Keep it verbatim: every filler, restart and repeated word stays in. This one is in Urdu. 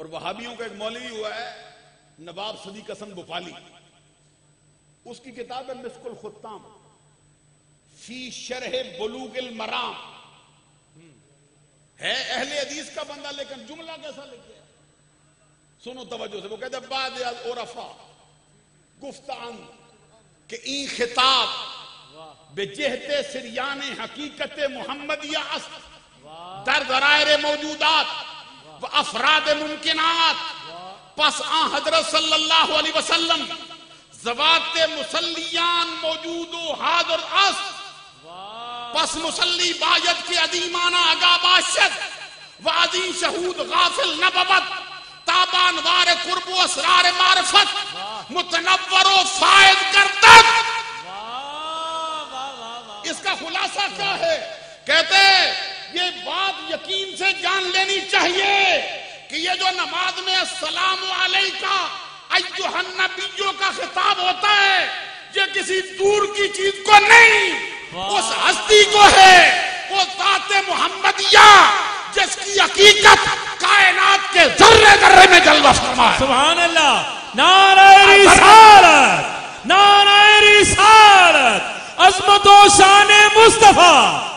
اور وہابیوں کا ایک مولوی ہوا ہے نواب صدیق حسن بھوپالی، اس کی کتاب ہے مسک الختام فی شرح بلوغ المرام، ہے اہل حدیث کا بندہ لیکن جملہ کیسا لکھے، سنو توجہ سے، وہ کہتے ہیں بعد از عرفا گفتان کہ این خطاب بجہت سریان حقیقت محمدیہ است در ذرائر موجودات و افراد ممکنات، پس آن حضرت صلی اللہ علیہ وسلم ذوات مسلیان موجود و حاضر است، پس مسلی باید کی عظیمانہ آگاہ باشد و عظیم شہود غافل نبوت، تابان وار قرب و اسرار معرفت متنور و فائد کردت۔ اس کا خلاصہ کیا ہے؟ کہتے یہ بات یقین سے جان لینی چاہیے کہ یہ جو نماز میں السلام علیکہ ایھا النبیوں کا خطاب ہوتا ہے یہ کسی دور کی چیز کو نہیں، اس ہستی کو ہے، وہ ذات محمدیہ جس کی حقیقت کائنات کے ذرے ذرے میں جلوہ فرما ہے۔ سبحان اللہ، نعرہ رسالت، نعرہ رسالت، عظمت و شان مصطفیٰ۔